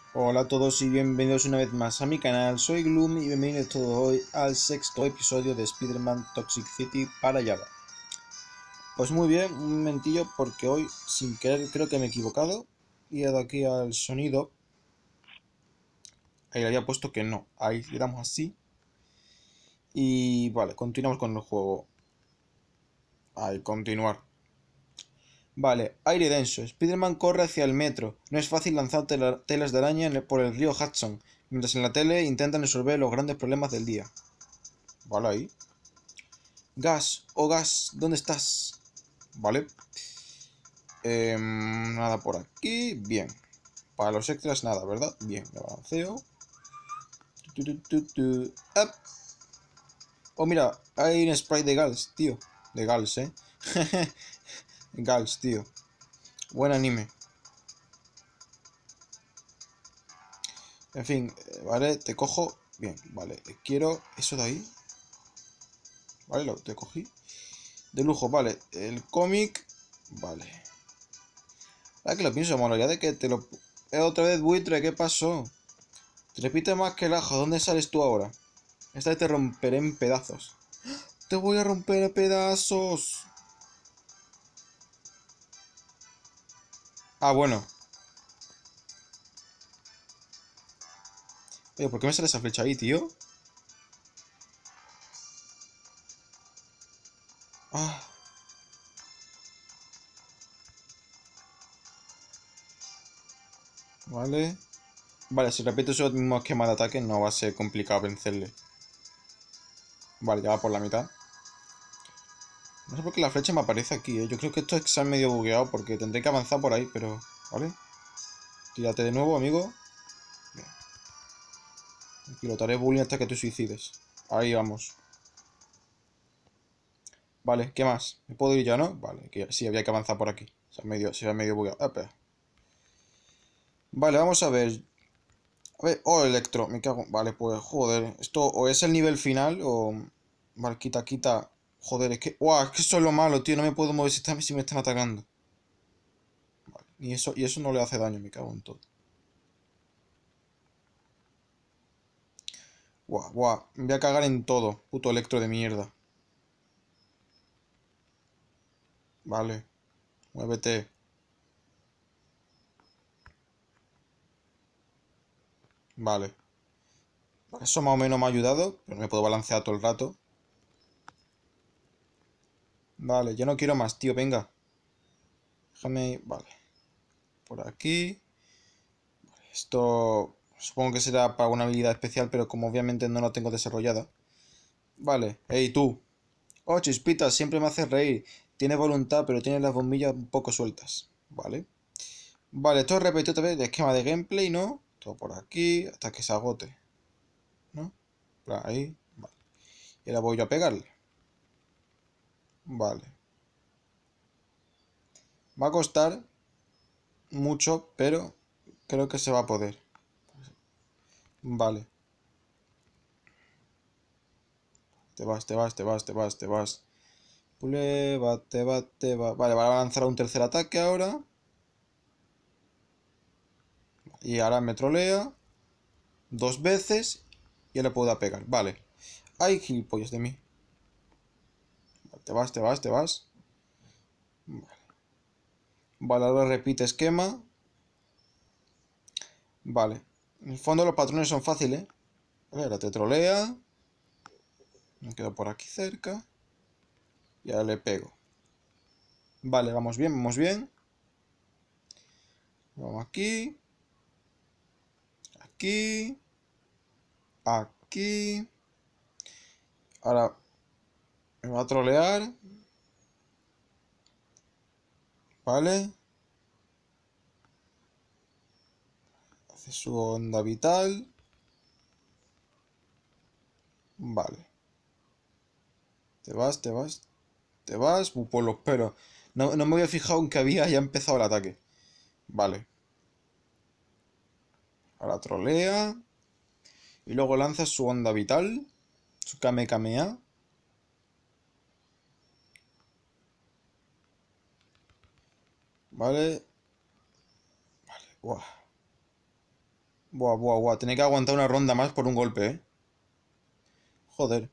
Hola a todos y bienvenidos una vez más a mi canal, soy Gloom y bienvenidos todos hoy al sexto episodio de Spider-Man Toxic City para Java. Pues muy bien, un momentillo porque hoy sin querer creo que me he equivocado y he dado aquí al sonido, ahí le había puesto que no, ahí le damos así y vale, continuamos con el juego, ahí continuar. Vale, aire denso. Spider-Man corre hacia el metro. No es fácil lanzar telas de araña por el río Hudson, mientras en la tele intentan resolver los grandes problemas del día. Vale, ahí. Gas, oh Gas, ¿dónde estás? Vale. Nada por aquí. Bien. Para los extras, nada, ¿verdad? Bien, me balanceo. Up. Oh, mira, hay un spray de Gals, tío. De Gals, Gals, tío. Buen anime. En fin, vale, te cojo. Bien, vale. Quiero eso de ahí. Vale, te cogí. De lujo, vale. El cómic. Vale. Ahora que lo pienso, molaría de que te lo... otra vez, buitre, ¿qué pasó? Te repite más que el ajo. ¿Dónde sales tú ahora? Esta vez te romperé en pedazos. ¡Te voy a romper a pedazos! Ah, bueno. Oye, ¿por qué me sale esa flecha ahí, tío? Ah, vale. Vale, si repito ese mismo esquema de ataque no va a ser complicado vencerle. Vale, ya va por la mitad. No sé por qué la flecha me aparece aquí, Yo creo que esto es que se ha medio bugueado porque tendré que avanzar por ahí, pero... ¿Vale? Tírate de nuevo, amigo. Bien. Pilotaré bullying hasta que te suicides. Ahí vamos. Vale, ¿qué más? ¿Me puedo ir ya, no? Vale, que sí, había que avanzar por aquí. Se ha medio bugueado. Espera. Vale, vamos a ver. A ver, oh, Electro, me cago. Vale, pues, joder. Esto o es el nivel final o... Vale, quita, quita. Joder, es que... ¡Wow! Es que eso es lo malo, tío. No me puedo mover si me están atacando. Vale, y eso no le hace daño, me cago en todo. Guau, guau. Me voy a cagar en todo. Puto Electro de mierda. Vale, muévete. Vale. Eso más o menos me ha ayudado, pero me puedo balancear todo el rato. Vale, ya no quiero más, tío, venga. Déjame... Vale. Por aquí. Esto... Supongo que será para una habilidad especial, pero como obviamente no la tengo desarrollada. Vale. Hey, tú. Oh, Chispita, siempre me haces reír. Tiene voluntad, pero tiene las bombillas un poco sueltas. Vale. Vale, esto repetido otra vez el esquema de gameplay, ¿no? Todo por aquí, hasta que se agote. ¿No? Por ahí. Vale. Y ahora voy yo a pegarle. Vale. Va a costar mucho, pero creo que se va a poder. Vale. Te vas, te vas, te vas, te vas, te vas. Pule, va, te va, te va. Vale, va a lanzar un tercer ataque ahora. Y ahora me trolea. Dos veces. Y le puedo pegar. Vale. Ay, gilipollas de mí. Te vas, te vas, te vas. Vale, ahora repite esquema. Vale. En el fondo los patrones son fáciles. Vale, ahora te trolea. Me quedo por aquí cerca. Y ahora le pego. Vale, vamos bien, vamos bien. Vamos aquí. Aquí. Aquí. Ahora me va a trolear. Vale. Hace su onda vital. Vale. Te vas, te vas. Te vas. Por los pelos. No, no me había fijado en que había ya empezado el ataque. Vale. Ahora trolea. Y luego lanza su onda vital. Su Kame Kamea. Vale. Vale. Uah. Buah, buah, buah. Tenía que aguantar una ronda más por un golpe, ¿eh? Joder.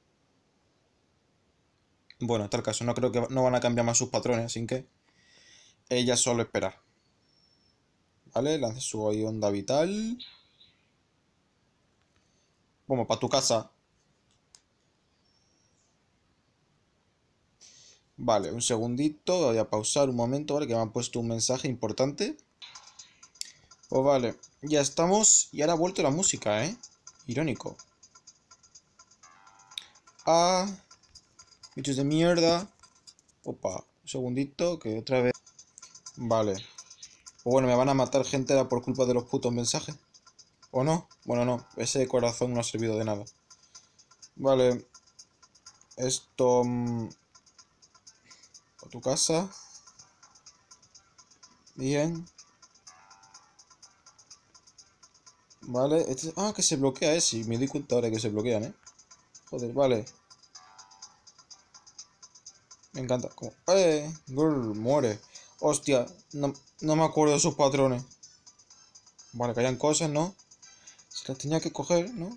Bueno, en tal caso, no creo que no van a cambiar más sus patrones, así que ella solo espera. ¿Vale? Lanza su ahí onda vital. Vamos, para tu casa. Vale, un segundito. Voy a pausar un momento, ¿vale? Que me han puesto un mensaje importante. Pues vale, ya estamos. Y ahora ha vuelto la música, ¿eh? Irónico. Ah, bichos de mierda. Opa, un segundito, que otra vez. Vale. O bueno, me van a matar gente ahora por culpa de los putos mensajes. ¿O no? Bueno, no. Ese corazón no ha servido de nada. Vale. Esto... a tu casa. Bien. Vale. Ah, que se bloquea ese. Me di cuenta ahora que se bloquean, ¿eh? Joder, vale. Me encanta. Como... Grr, muere. Hostia. No, no me acuerdo de sus patrones. Vale, que hayan cosas, ¿no? Se las tenía que coger, ¿no?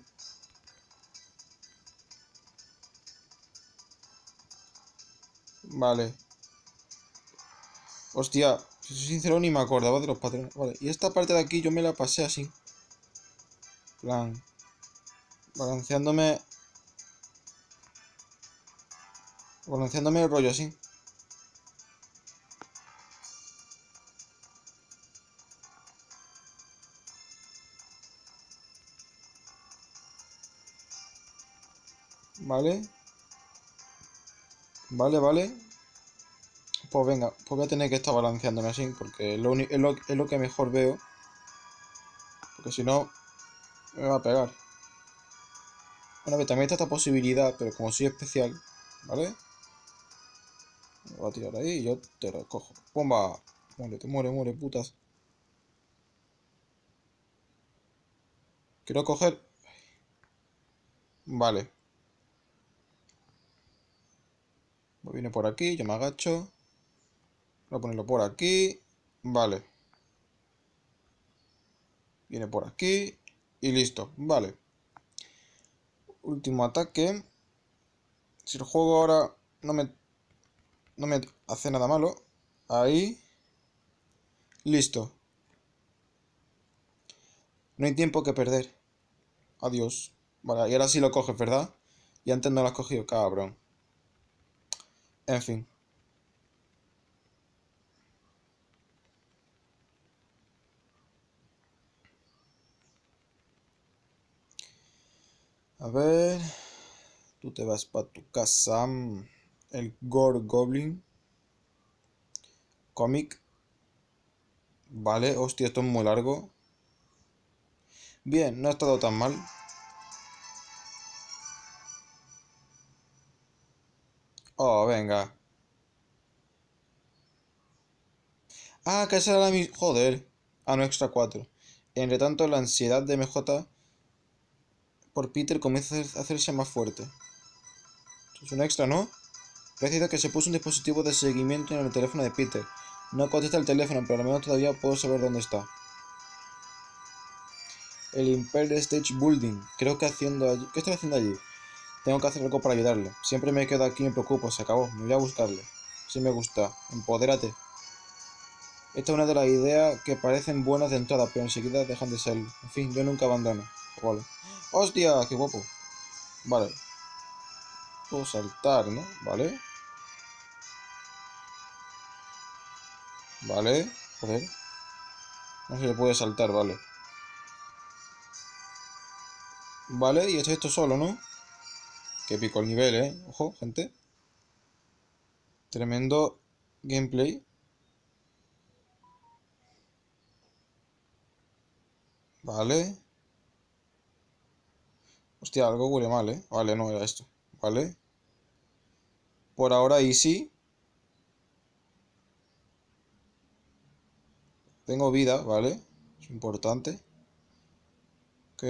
Vale. Hostia. Si soy sincero, ni me acordaba de los patrones. Vale. Y esta parte de aquí yo me la pasé así. Plan. Balanceándome. Balanceándome el rollo así. Vale. Vale, vale. Pues venga, pues voy a tener que estar balanceándome así, porque es lo que mejor veo. Porque si no, me va a pegar. Bueno, que también está esta posibilidad, pero como soy especial, ¿vale? Me voy a tirar ahí y yo te lo cojo. ¡Pumba! Muere, te muere, muere, putas. Quiero coger... Vale. Viene por aquí, yo me agacho. Voy a ponerlo por aquí. Vale. Viene por aquí. Y listo. Vale. Último ataque. Si el juego ahora no me hace nada malo. Ahí. Listo. No hay tiempo que perder. Adiós. Vale, y ahora sí lo coges, ¿verdad? Y antes no lo has cogido, cabrón. En fin. A ver. Tú te vas para tu casa. El Gore Goblin. Cómic. Vale, hostia, esto es muy largo. Bien, no ha estado tan mal. Oh, venga. Ah, que esa era mi... Joder. Ah, no, extra 4. Entre tanto, la ansiedad de MJ por Peter comienza a hacerse más fuerte. Es un extra, ¿no? Parece que se puso un dispositivo de seguimiento en el teléfono de Peter. No contesta el teléfono, pero al menos todavía puedo saber dónde está. El Imperial Stage Building. Creo que haciendo allí... ¿Qué estoy haciendo allí? Tengo que hacer algo para ayudarle. Siempre me quedo aquí y me preocupo. Se acabó. Me voy a buscarle. Sí me gusta. Empodérate. Esta es una de las ideas que parecen buenas de entrada, pero enseguida dejan de serlo. En fin, yo nunca abandono. Vale. ¡Hostia! ¡Qué guapo! Vale. Puedo saltar, ¿no? Vale. Vale. Joder. No se le puede saltar, vale. Vale, y esto solo, ¿no? Que pico el nivel, ¿eh? Ojo, gente. Tremendo gameplay. Vale. Hostia, algo huele mal, ¿eh? Vale, no era esto. Vale. Por ahora easy. Tengo vida, ¿vale? Es importante. Ok.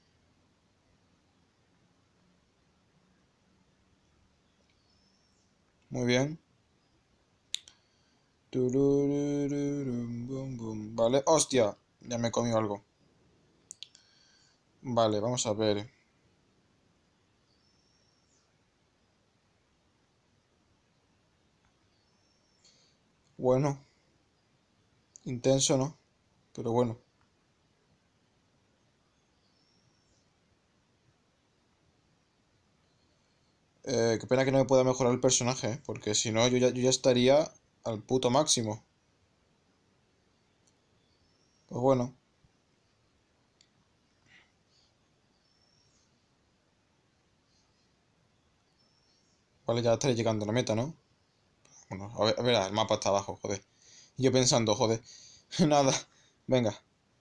Muy bien. Tururururum, bum, bum. Vale. Hostia. Ya me he comido algo. Vale, vamos a ver. Bueno, intenso, ¿no? Pero bueno. Qué pena que no me pueda mejorar el personaje, porque si no yo ya estaría al puto máximo. Pues bueno. Vale, ya estaré llegando a la meta, ¿no? Bueno, a ver, el mapa está abajo, joder. Y yo pensando, joder. Nada. Venga.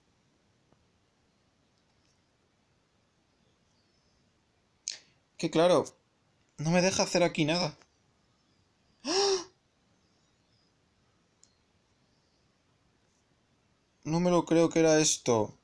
Que claro, no me deja hacer aquí nada. No me lo creo que era esto.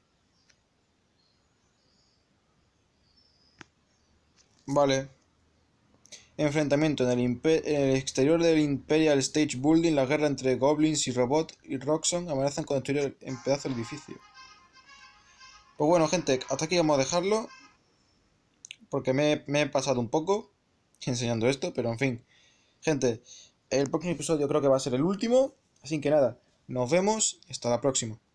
Vale. Enfrentamiento en el exterior del Imperial Stage Building. La guerra entre goblins y robot y Roxxon amenazan con destruir en pedazos el edificio. Pues bueno, gente, hasta aquí vamos a dejarlo. Porque me he pasado un poco enseñando esto, pero en fin. Gente, el próximo episodio creo que va a ser el último. Así que nada, nos vemos. Hasta la próxima.